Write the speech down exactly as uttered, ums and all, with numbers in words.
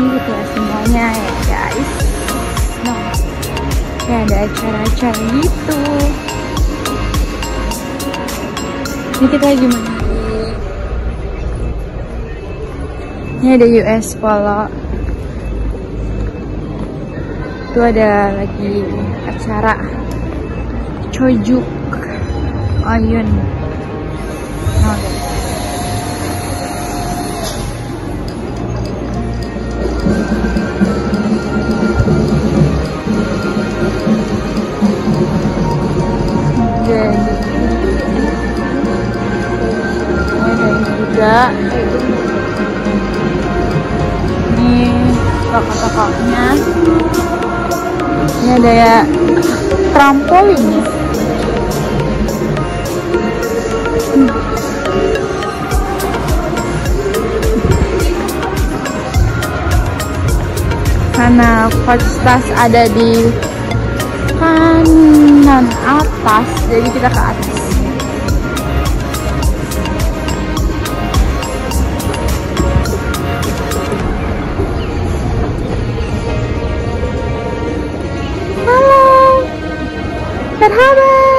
gitu semuanya ya guys. Nah, ya ada acara-acara gitu. Ini kita lagi mana? Ini ada U S Polo. Itu ada lagi acara Chojuk Ayun. Oke. Jadi ada juga ini toko-tokonya. Ini ada ya trampolin ya. Hmm. Karena coach tas ada di kanan atas, jadi kita ke atas. Halo, marhaba.